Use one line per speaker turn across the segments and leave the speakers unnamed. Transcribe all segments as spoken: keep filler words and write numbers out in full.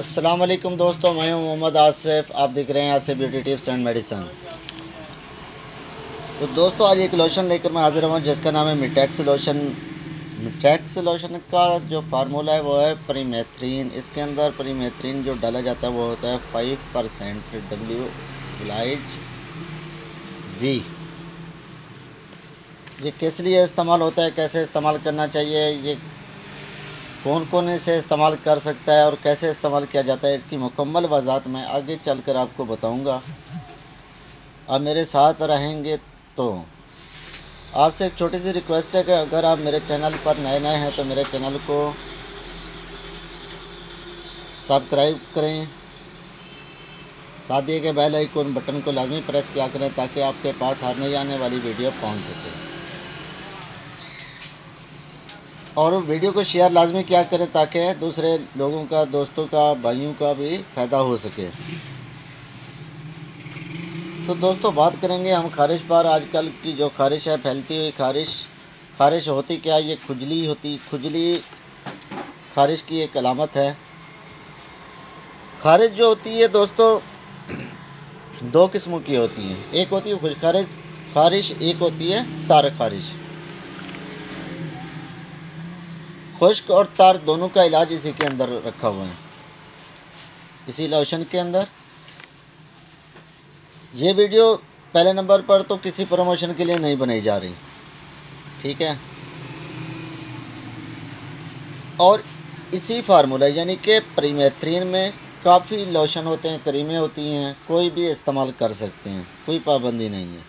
अस्सलाम वालेकुम दोस्तों, मैं हूं मोहम्मद आसिफ। आप देख रहे हैं Asif beauty tips and medicine. तो दोस्तों आज एक लोशन लेकर मैं हाजिर हुआ जिसका नाम है मिटेक्स लोशन। मिटेक्स लोशन का जो फार्मूला है वो है परिमेथ्रिन। इसके अंदर परिमेथ्रिन जो डाला जाता है वो होता है फाइव परसेंट डब्ल्यू ग्लाइज वी। ये किस लिए इस्तेमाल होता है, कैसे इस्तेमाल करना चाहिए, ये कौन कौन इसे इस्तेमाल कर सकता है और कैसे इस्तेमाल किया जाता है, इसकी मुकम्मल वजाहत मैं आगे चलकर आपको बताऊंगा। आप मेरे साथ रहेंगे तो आपसे एक छोटी सी रिक्वेस्ट है कि अगर आप मेरे चैनल पर नए नए हैं तो मेरे चैनल को सब्सक्राइब करें, साथ दिए गए बेल आइकन बटन को लाजमी प्रेस किया करें ताकि आपके पास हर नई आने वाली वीडियो पहुंच सके। और वीडियो को शेयर लाजमी किया करें ताकि दूसरे लोगों का, दोस्तों का, भाइयों का भी फ़ायदा हो सके। तो दोस्तों बात करेंगे हम खारिश पर। आजकल की जो खारिश है, फैलती हुई खारिश। खारिश होती क्या, ये खुजली होती। खुजली खारिश की एक अलामत है। खारिश जो होती है दोस्तों दो किस्मों की होती है। एक होती है खुश खारिश खारिश एक होती है तार खारिश। खुश्क और तार दोनों का इलाज इसी के अंदर रखा हुआ है, इसी लोशन के अंदर। ये वीडियो पहले नंबर पर तो किसी प्रमोशन के लिए नहीं बनाई जा रही, ठीक है। और इसी फार्मूला यानी कि परिमेथ्रिन में काफ़ी लोशन होते हैं, क्रीमें होती हैं, कोई भी इस्तेमाल कर सकते हैं, कोई पाबंदी नहीं है।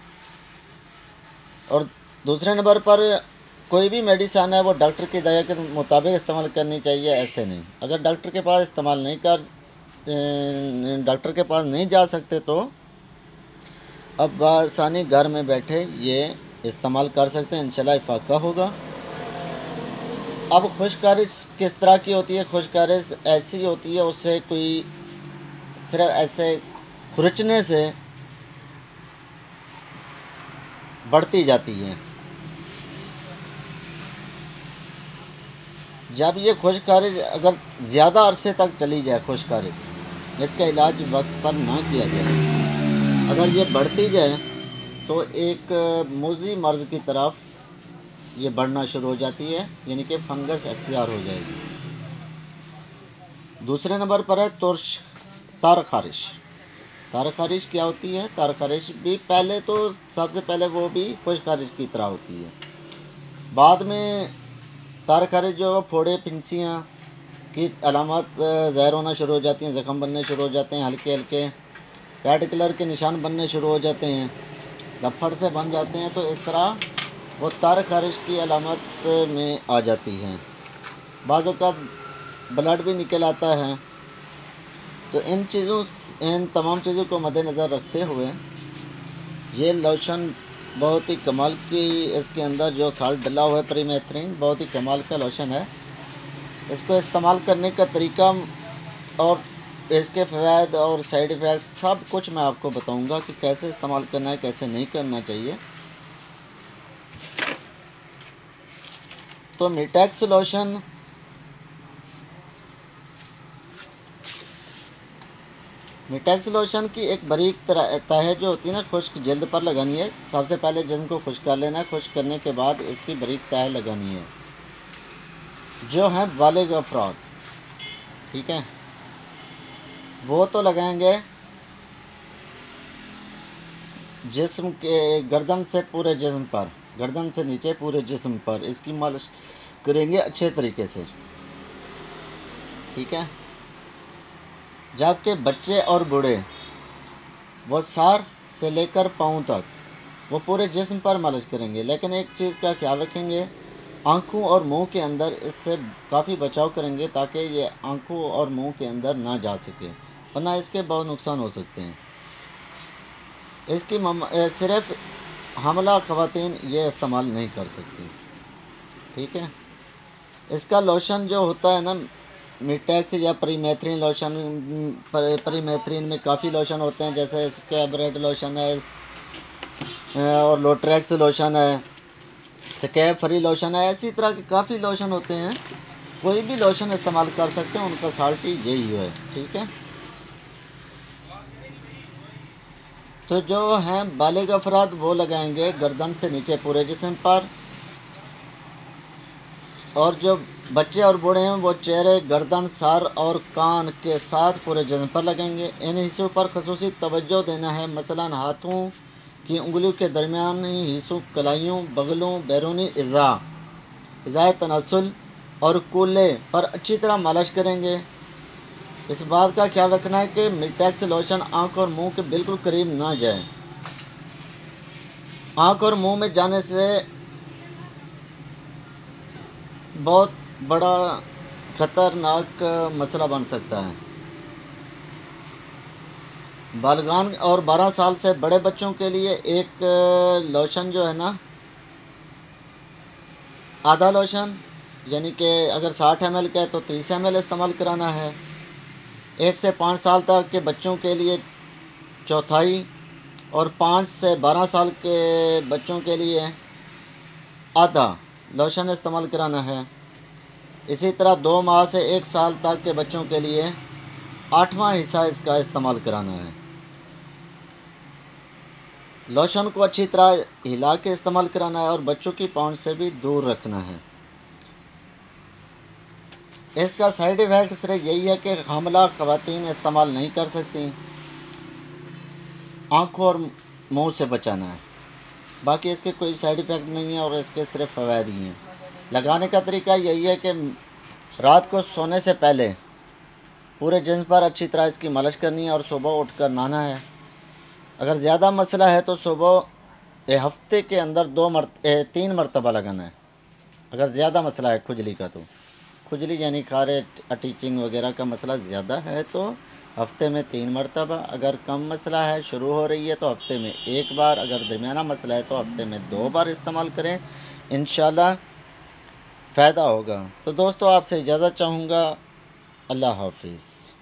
और दूसरे नंबर पर कोई भी मेडिसन है वो डॉक्टर की दया के मुताबिक इस्तेमाल करनी चाहिए, ऐसे नहीं। अगर डॉक्टर के पास इस्तेमाल नहीं कर डॉक्टर के पास नहीं जा सकते तो अब आसानी घर में बैठे ये इस्तेमाल कर सकते हैं, इंशाल्लाह इफाका होगा। अब खुश्क खारिश किस तरह की होती है? खुश्क खारिश ऐसी होती है, उससे कोई सिर्फ ऐसे खुरचने से बढ़ती जाती है। जब ये खुश्क खारिश अगर ज़्यादा अरसे तक चली जाए, खुश्क खारिश, इसका इलाज वक्त पर ना किया जाए, अगर ये बढ़ती जाए तो एक मूजी मर्ज़ की तरफ ये बढ़ना शुरू हो जाती है, यानी कि फंगस अख्तियार हो जाएगी। दूसरे नंबर पर है तुर्श तार खारिश। तार खारिश क्या होती है? तार खारिश भी पहले तो सबसे पहले वो भी खुश्क खारिश की तरह होती है। बाद में तार खारिश जो है फोड़े, फिंसियाँ की अलामत ज़ाहिर होना शुरू हो जाती हैं, ज़ख़म बनने शुरू हो जाते हैं, हल्के हल्के रेड कलर के निशान बनने शुरू हो जाते हैं, धब्बड़ से बन जाते हैं। तो इस तरह वो तार खारिश की अलामत में आ जाती हैं। बाज़ों का ब्लड भी निकल आता है। तो इन चीज़ों इन तमाम चीज़ों को मद्देनज़र रखते हुए ये लोशन बहुत ही कमाल की, इसके अंदर जो साल्ट डला हुआ है परिमेथ्रिन, बहुत ही कमाल का लोशन है। इसको इस्तेमाल करने का तरीका और इसके फ़वाइद और साइड इफ़ेक्ट सब कुछ मैं आपको बताऊंगा कि कैसे इस्तेमाल करना है, कैसे नहीं करना चाहिए। तो मिटेक्स लोशन मिटेक्स लोशन की एक बारीक तरह तह जो होती है ना, खुश्क जल्द पर लगानी है। सबसे पहले जिस्म को खुश्क कर लेना है। खुश्क करने के बाद इसकी बारीक तह लगानी है, जो है बालिग अफराद, ठीक है, वो तो लगाएंगे जिस्म के गर्दन से पूरे जिस्म पर, गर्दन से नीचे पूरे जिस्म पर इसकी मालिश करेंगे अच्छे तरीके से, ठीक है। जबकि बच्चे और बूढ़े वो सार से लेकर पाँव तक वो पूरे जिस्म पर मालिश करेंगे। लेकिन एक चीज़ का ख्याल रखेंगे, आँखों और मुंह के अंदर इससे काफ़ी बचाव करेंगे ताकि ये आँखों और मुंह के अंदर ना जा सके, वरना इसके बहुत नुकसान हो सकते हैं। इसकी सिर्फ हमला ख़वातीन ये इस्तेमाल नहीं कर सकती, ठीक है। इसका लोशन जो होता है ना, मिटेक्स या परिमेथ्रिन लोशन, परिमेथ्रिन में काफ़ी लोशन होते हैं, जैसे स्कैब्रेड लोशन है और लोट्रेक्स लोशन है, स्कैब फ्री लोशन है, इसी तरह के काफ़ी लोशन होते हैं। कोई भी लोशन इस्तेमाल कर सकते हैं, उनका साल्ट ही यही है। ठीक है, तो जो हैं बालिग अफराद वो लगाएंगे गर्दन से नीचे पूरे जिस्म पर, और जो बच्चे और बूढ़े हैं वो चेहरे, गर्दन, सर और कान के साथ पूरे जिस्म पर लगेंगे। इन हिस्सों पर खसूसी तवज्जो देना है, मसलन हाथों की उंगलियों के दरमियानी हिस्सों, कलाइयों, बगलों, बैरूनी इज़ा इज़ाए तनासुल और कूल्हे पर अच्छी तरह मालिश करेंगे। इस बात का ख्याल रखना है कि मिटेक्स लोशन आँख और मुंह के बिल्कुल करीब ना जाए। आँख और मुंह में जाने से बहुत बड़ा ख़तरनाक मसला बन सकता है। बालगान और बारह साल से बड़े बच्चों के लिए एक लोशन जो है ना, आधा लोशन, यानी कि अगर साठ एम एल का है तो तीस एम एल इस्तेमाल कराना है। एक से पाँच साल तक के बच्चों के लिए चौथाई, और पाँच से बारह साल के बच्चों के लिए आधा लोशन इस्तेमाल कराना है। इसी तरह दो माह से एक साल तक के बच्चों के लिए आठवां हिस्सा इसका इस्तेमाल कराना है। लोशन को अच्छी तरह हिला के इस्तेमाल कराना है और बच्चों की पहुंच से भी दूर रखना है। इसका साइड इफ़ेक्ट सिर्फ यही है कि हामला ख़वातीन इस्तेमाल नहीं कर सकती, आँखों और मुंह से बचाना है। बाकी इसके कोई साइड इफ़ेक्ट नहीं है और इसके सिर्फ फ़वाइद ही हैं। लगाने का तरीका यही है कि रात को सोने से पहले पूरे जिस्म पर अच्छी तरह इसकी मालिश करनी है और सुबह उठकर नहाना है। अगर ज़्यादा मसला है तो सुबह हफ्ते के अंदर दो मरत तीन मरतबा लगाना है। अगर ज़्यादा मसला है खुजली का, तो खुजली यानी खारे टीचिंग वगैरह का मसला ज़्यादा है तो हफ्ते में तीन मरतबा। अगर कम मसला है, शुरू हो रही है, तो हफ्ते में एक बार। अगर दरमियाना मसला है तो हफ्ते में दो बार इस्तेमाल करें, इंशाल्लाह फ़ायदा होगा। तो दोस्तों आपसे इजाज़त चाहूँगा। अल्लाह हाफिज़।